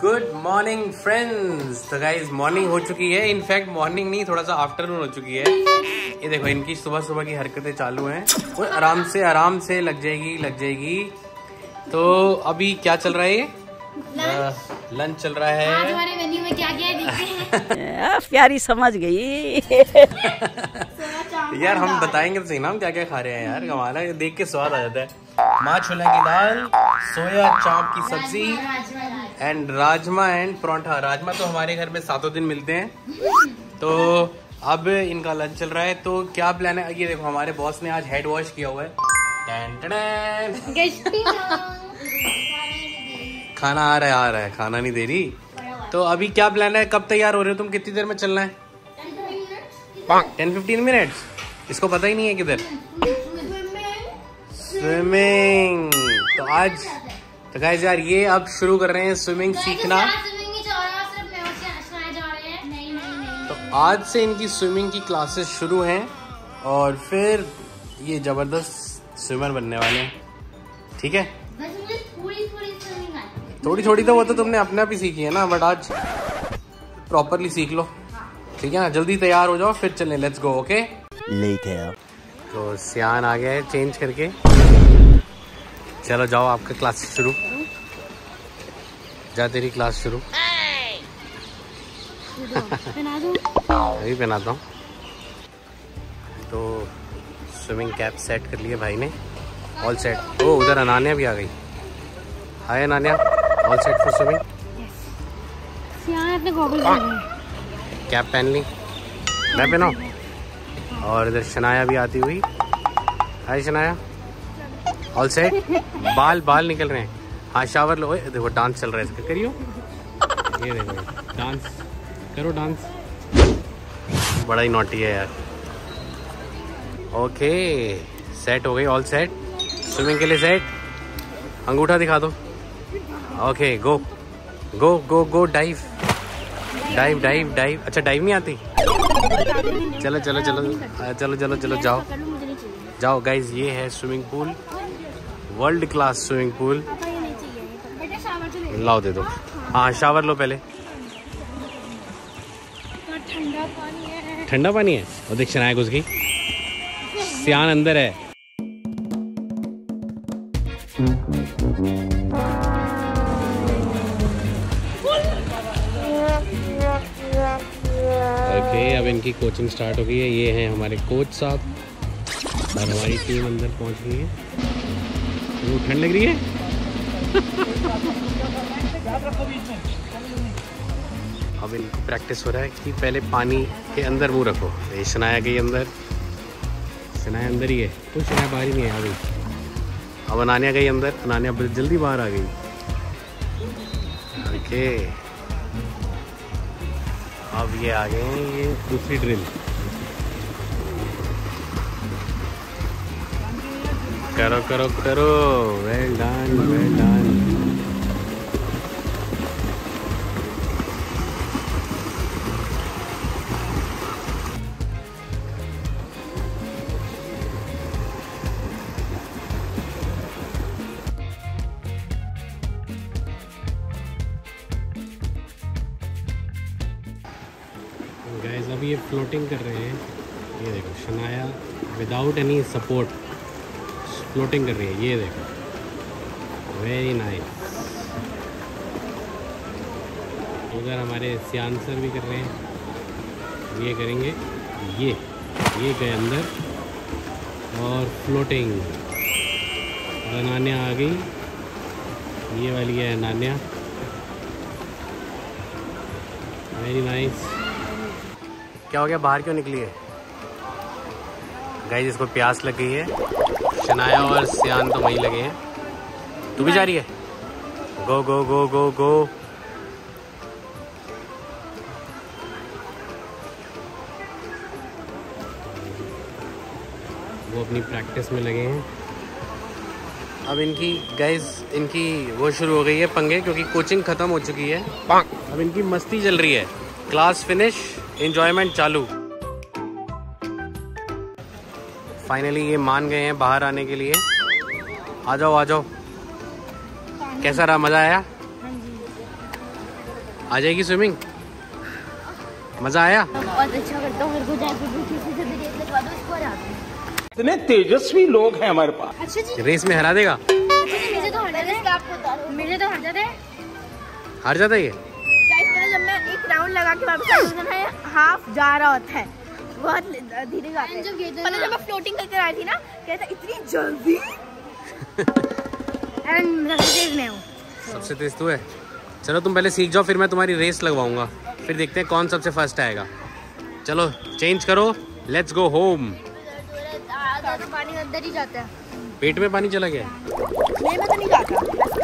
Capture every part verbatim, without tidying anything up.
Good morning friends. तो guys morning हो चुकी है, इनफैक्ट मॉर्निंग नहीं थोड़ा सा आफ्टरनून हो चुकी है। ये देखो इनकी सुबह सुबह की हरकतें चालू हैं और आराम से आराम से लग जाएगी लग जाएगी। तो अभी क्या चल रहा है? ये लंच चल रहा है। आज हमारे मेन्यू में क्या क्या है देखते हैं। प्यारी समझ गई। यार हम बताएंगे तो सही ना हम क्या क्या खा रहे हैं यार, कमाल है, देख के स्वाद आ जाता है। माँ छोले की दाल, सोया चाप की सब्जी एंड राजमा एंड परोंठा। राजमा तो हमारे घर में सातों दिन मिलते हैं। तो अब इनका लंच चल रहा है। तो क्या प्लान है? ये देखो हमारे बॉस ने आज हेड वॉश किया हुआ है। टैन टैन। खाना आ रहा है आ रहा है खाना नहीं दे रही। तो अभी क्या प्लान है? कब तैयार हो रहे हो तुम? कितनी देर में चलना है? Ten fifteen minutes. इसको पता ही नहीं है किधर स्विमिंग। तो आज तो गाइस यार ये अब शुरू कर रहे हैं स्विमिंग सीखना। तो आज से इनकी स्विमिंग की क्लासेस शुरू हैं और फिर ये जबरदस्त स्विमर बनने वाले हैं। ठीक है, थोड़ी थोड़ी तो वो तो तुमने अपने आप ही सीखी है ना, बट आज प्रॉपरली सीख लो। ठीक है ना, जल्दी तैयार हो जाओ फिर चलें। Let's go. Okay late. तो सियान आ गया है चेंज करके। चलो जाओ आपका क्लास शुरू। जा तेरी क्लास शुरू। अभी पहनाता हूँ। तो स्विमिंग कैप सेट कर लिए भाई ने। All set. ओ उधर अनान्या भी आ गई। Hi Ananya, all set for swimming. अपने गॉगल्स कैप पहन ली, मैं पहनाऊं? और इधर शनाया भी आती हुई। Hi Shanaya, all set. बाल बाल निकल रहे हैं। हाँ शावर लो। देखो डांस चल रहा है इसका, करियो। ये देखो डांस करो, डांस। बड़ा ही नॉटी है यार। ओके सेट हो गई, ऑल सेट। स्विमिंग के लिए सेट। अंगूठा दिखा दो। Okay go go go go. Dive dive dive dive. अच्छा डाइव नहीं आती? चलो चलो चलो चलो चलो चलो जाओ जाओ गाइज। ये है swimming pool, world class swimming pool. लाओ दे दो। हाँ शावर लो पहले। ठंडा पानी है। और देख शनाया घुस गई। सियान अंदर है। ओके अब इनकी कोचिंग स्टार्ट हो गई है। ये हैं हमारे कोच साहब और हमारी टीम अंदर पहुंच गई है। वो ठंड लग रही है। अब इनको प्रैक्टिस हो रहा है कि पहले पानी के अंदर मुंह रखो। ये शनाया गई अंदर, शनाया अंदर ही है। तो शनाया बाहर ही नहीं है अभी। अब अनान्या गई अंदर, अनान्या जल्दी बाहर आ गई। ओके अब ये आ गए हैं, ये दूसरी ड्रिल। करो करो करो। Well done well done. Guys अभी ये फ्लोटिंग कर रहे हैं। ये देखो Shanaya without any support floating कर रही है। ये देखो वेरी नाइस। उधर हमारे सियान सर भी कर रहे हैं। ये करेंगे। ये ये गए अंदर और फ्लोटिंग। अनान्या आ गई। ये वाली है अनान्या। Very nice. क्या हो गया, बाहर क्यों निकली है? गाइस इसको प्यास लग गई है। शनाया और सियान तो वहीं लगे हैं। तू भी जा रही है? गो गो गो गो गो। वो अपनी प्रैक्टिस में लगे हैं। अब इनकी गाइस इनकी वो शुरू हो गई है पंगे, क्योंकि कोचिंग खत्म हो चुकी है। अब इनकी मस्ती चल रही है। क्लास फिनिश, एंजॉयमेंट चालू। फाइनली ये मान गए हैं बाहर आने के लिए। आ जाओ आ जाओ। कैसा रहा, मजा आया? आ जाएगी स्विमिंग? मजा आया? बहुत अच्छा करता हूँ, मेरे को जाके दूसरी से जल्दी रेस लगवा दो, इसको हरा दो। इतने तेजस्वी लोग हैं हमारे पास। अच्छा जी, रेस में हरा देगा? मुझे तो हर जाते मुझे तो हर जाते हार जाता है ये? जब मैं एक राउंड लगा के वापस आता हूँ, हाफ जा रहा होता है, बहुत धीरे जाते हैं। पहले जब मैं फ्लोटिंग करके आई थी ना, कहता इतनी जल्दी। सबसे तेज तू है। चलो तुम पहले सीख जाओ, फिर मैं तुम्हारी रेस लगवाऊंगा, फिर देखते हैं कौन सबसे फर्स्ट आएगा। चलो चेंज करो, लेट्स गो होम। तो पानी अंदर ही जाता है। पेट में पानी चला गया? नहीं, मैं तो नहीं जाता,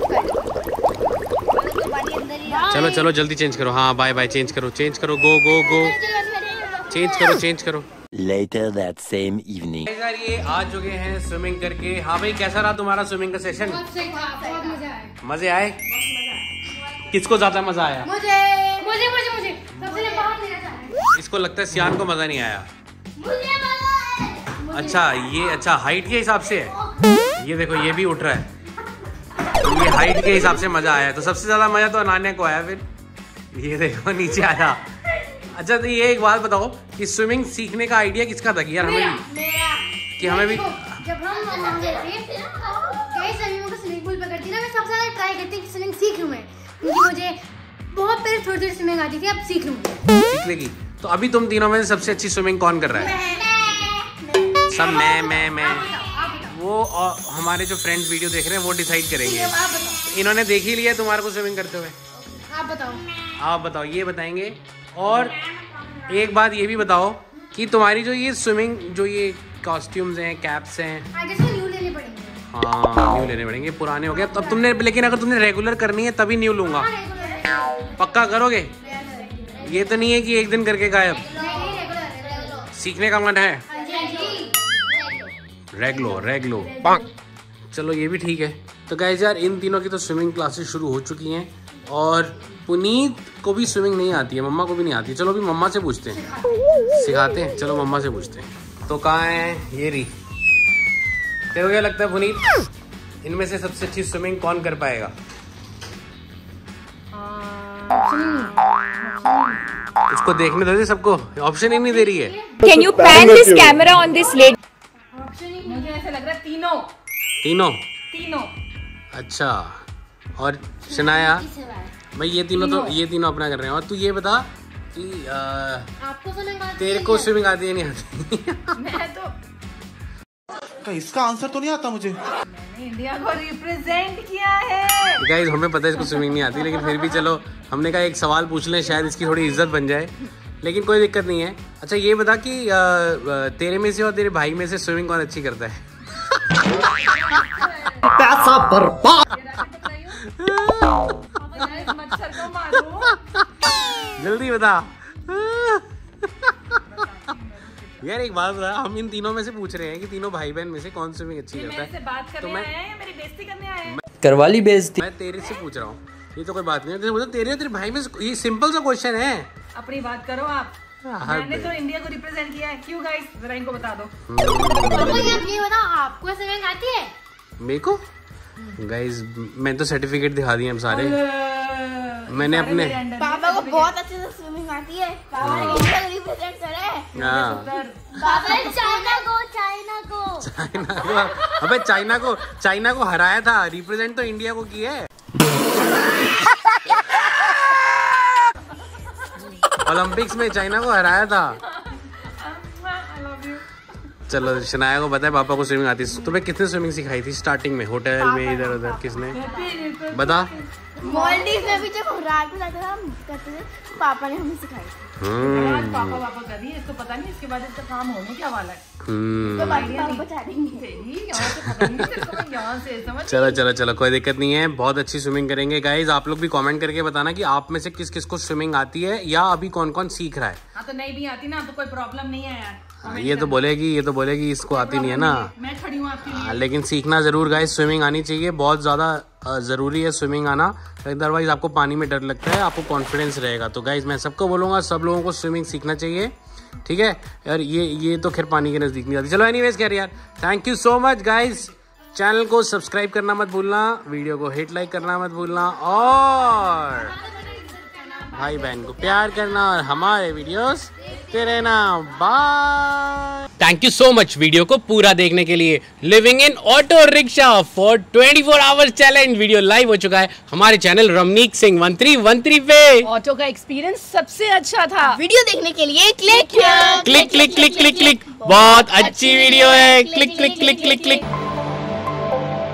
तो पानी अंदर ही। चलो चलो जल्दी चेंज करो। हाँ बाय बाय, चेंज करो चेंज करो, गो गो गो, चेंज करो चेंज करो। Later that same evening. यार ये आ चुके हैं स्विमिंग करके। हाँ भाई, कैसा रहा तुम्हारा स्विमिंग का सेशन? मजे आए? किसको ज्यादा मजा आया? मुझे मुझे मुझे मुझे सबसे बाहर लेना चाह इसको लगता है सियान को मजा नहीं आया। मुझे मजा है। अच्छा ये अच्छा हाइट के हिसाब से है। ये देखो ये भी उठ रहा है, तो ये हाइट के हिसाब से मजा आया। तो सबसे ज्यादा मजा तो अनान्या को आया। फिर ये देखो नीचे आया। अच्छा तो ये एक बात बताओ कि स्विमिंग सीखने का आइडिया किसका था? कि यार हमें भी कि हमें भी जब हम हम गए थे कई स्विमिंग को स्विमिंग पूल पर करती ना, मैं सबसे ज्यादा ट्राई करती कि स्विमिंग सीख लूं मैं, क्योंकि मुझे बहुत पहले थोड़ी थोड़ी स्विमिंग आती थी, अब सीख लूंगी। सीख लेगी। तो अभी तुम तीनों में से सबसे अच्छी स्विमिंग कौन कर रहा है? सब मैं मैं मैं वो और हमारे जो फ्रेंड्स वीडियो देख रहे हैं वो डिसाइड करेंगे। इन्होंने देख ही लिया तुम्हारे को स्विमिंग करते हुए। आप बताओ। आप बताओ, ये बताएंगे। और एक बात ये भी बताओ कि तुम्हारी जो ये स्विमिंग जो ये कॉस्ट्यूम्स हैं, कैप्स हैं, आगे से न्यू लेने पड़ेंगे। हाँ न्यू लेने पड़ेंगे, पुराने हो गए अब तुमने। लेकिन अगर तुमने रेगुलर करनी है तभी न्यू लूंगा। पक्का करोगे? ये तो नहीं है कि एक दिन करके गायब। सीखने का मन है? रेगलो रेगलो चलो ये भी ठीक है। तो गाइस यार इन तीनों की तो स्विमिंग क्लासेस शुरू हो चुकी हैं और पुनीत को भी स्विमिंग नहीं आती है, मम्मा को भी नहीं आती है। चलो अभी मम्मा से पूछते हैं, सिखाते हैं। चलो मम्मा से पूछते हैं। तो कहाँ है ये रही? तेरे को क्या लगता है पुनीत, इनमें से सबसे अच्छी स्विमिंग कौन कर पाएगा? उसको देखने दो सबको, ऑप्शन ही नहीं दे रही है। Can you pan this camera on this lady? मुझे ऐसा लग रहा है तीनों तीनों तीनों। अच्छा और शनाया भाई ये तीनों तो ये तीनों अपना कर रहे हैं। और तू ये बता कि आ, आपको स्विमिंग आती तेरे है को क्या? स्विमिंग आती है नहीं आती? मैं तो का इसका आंसर तो नहीं आता मुझे। मैंने इंडिया को रिप्रेजेंट किया है। गाइस हमें पता है इसको स्विमिंग नहीं आती, लेकिन फिर भी चलो हमने कहा एक सवाल पूछ लें, शायद इसकी थोड़ी इज्जत बन जाए। लेकिन कोई दिक्कत नहीं है। अच्छा ये बता कि आ, आ, तेरे में से और तेरे भाई में से स्विमिंग कौन अच्छी करता है? पैसा बर्बाद। मच्छर को मारो। जल्दी बता। यार एक बात बता, हम इन तीनों में से पूछ रहे हैं कि तीनों भाई बहन में से कौन स्विमिंग अच्छी करता मेरे से है। बात करने तो मैं- आए हैं या मेरी बेइज्जती करने आए हैं? करवा ली बेइज्जती। मैं तेरे से पूछ रहा हूँ, ये तो कोई बात नहीं है। तो तेरे तेरे भाई में से- ये सिंपल सा क्वेश्चन है। अपनी बात करो आप। हाँ, मैंने तो इंडिया को रिप्रेजेंट किया है। क्यों गाइस, जरा इनको बता दो। पापा ये आप ये बताओ, आपको स्विमिंग आती है? मेरे को गाइस मैं तो सर्टिफिकेट दिखा दिए हम सारे। मैंने अपने पापा को बहुत अच्छे से स्विमिंग आती है। पापा ने इंडिया को रिप्रेजेंट करा है। हाँ पापा ने चाइना को चाइना को चाइना को अबे चाइना को चाइना को हराया था। रिप्रेजेंट तो इंडिया को किया है। ओलंपिक्स में चाइना को हराया था। चलो शनाया को बताए पापा को स्विमिंग आती है। तुम्हें कितने स्विमिंग सिखाई थी स्टार्टिंग में, होटल में, इधर उधर किसने? बता। मॉलडीव में भी जब रात को जाते थे हम करते थे, पापा ने हमें सिखाई। हम्म पापा पापा कर रही है, इसको पता नहीं इसके बाद इसका काम होने क्या वाला है। हम्म तो बाकी पापा बचा देंगे। तेरी यहाँ से पता नहीं तेरे को, यहाँ से समझ। चलो चलो चलो कोई दिक्कत नहीं है, बहुत अच्छी स्विमिंग करेंगे गाइज। आप लोग भी कमेंट करके बताना कि आप में से किस किस को स्विमिंग आती है या अभी कौन कौन सीख रहा है। हाँ तो नहीं भी आती ना तो कोई प्रॉब्लम नहीं है यार। हाँ, ये तो बोलेगी ये तो बोलेगी इसको आती नहीं है ना। मैं खड़ी हूँ आपके लिए। हाँ, लेकिन सीखना जरूर गाइस, स्विमिंग आनी चाहिए, बहुत ज़्यादा अ, ज़रूरी है स्विमिंग आना। अदरवाइज आपको पानी में डर लगता है, आपको कॉन्फिडेंस रहेगा। तो गाइस मैं सबको बोलूँगा सब लोगों को स्विमिंग सीखना चाहिए, ठीक है यार। ये ये तो खैर पानी के नज़दीक नहीं आती। चलो एनीवेज कह यार, thank you so much guys. Channel को सब्सक्राइब करना मत भूलना, वीडियो को हिट लाइक करना मत भूलना और भाई बहन को प्यार करना और हमारे वीडियोस देखते रहना। Bye. Thank you so much video को पूरा देखने के लिए। Living in auto rickshaw for twenty four hours challenge video live हो चुका है हमारे channel Ramneek Singh one three one three पे। ऑटो का एक्सपीरियंस सबसे अच्छा था। वीडियो देखने के लिए click click click click click click. बहुत अच्छी वीडियो है। Click click click click click.